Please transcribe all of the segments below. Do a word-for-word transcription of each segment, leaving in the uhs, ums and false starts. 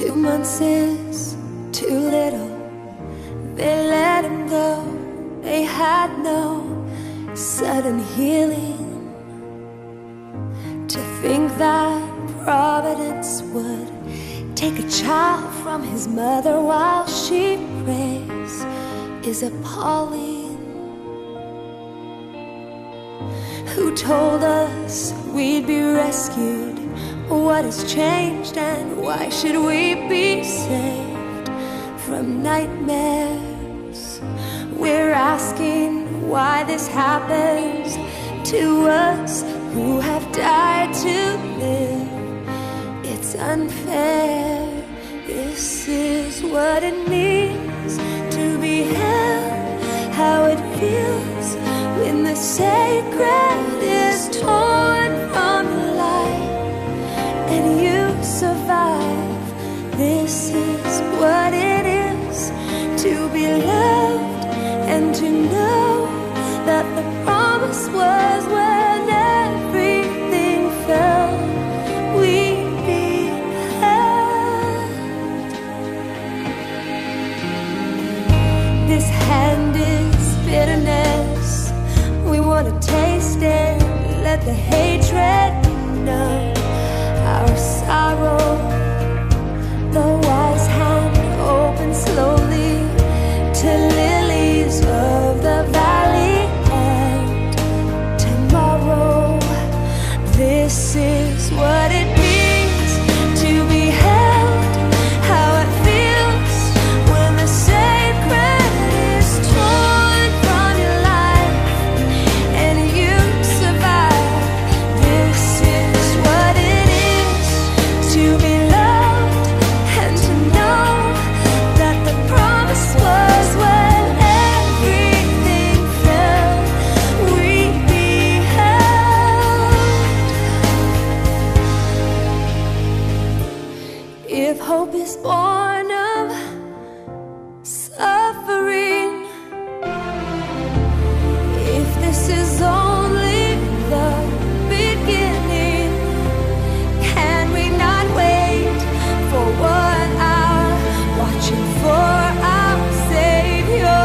Two months is too little. They let him go. They had no sudden healing. To think that Providence would take a child from his mother while she prays is appalling. Who told us we'd be rescued? What has changed, and why should we be saved from nightmares? We're asking why this happens to us who have died to live. It's unfair. This is what it means to be held, how it feels when the sacred is torn from the light and you survive. This is what it is to be loved and to know that the promise was when everything fell, we'd be held. This hand is bitterness. We want to taste it, let the hatred numb our sorrow. The wise hand opens slowly to lilies of the valley, and tomorrow. This is what it means to be held, how it feels when the sacred is torn from your life and you survive. This is what it is to be loved and to know that the promise was when everything fell, we'd be held. If hope is born of suffering, if this is only the beginning, can we not wait for one hour, watching for our Savior?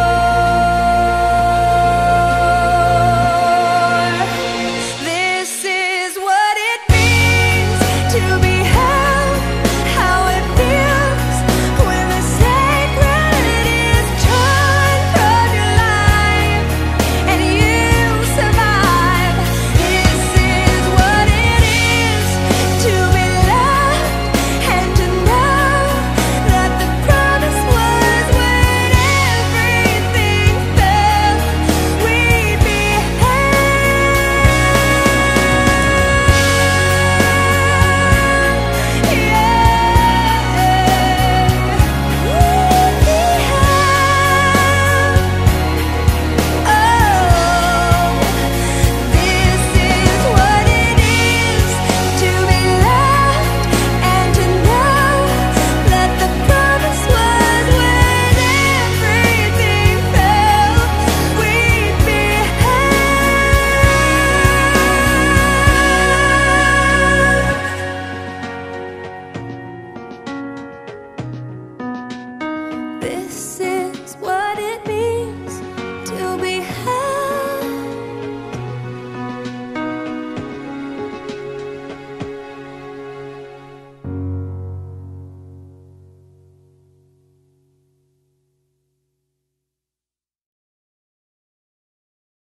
This is what it means to be held, how it feels when the sacred is torn from your life and you survive. This is what it is to be loved and to know that the promise was when everything fell, we'd be This is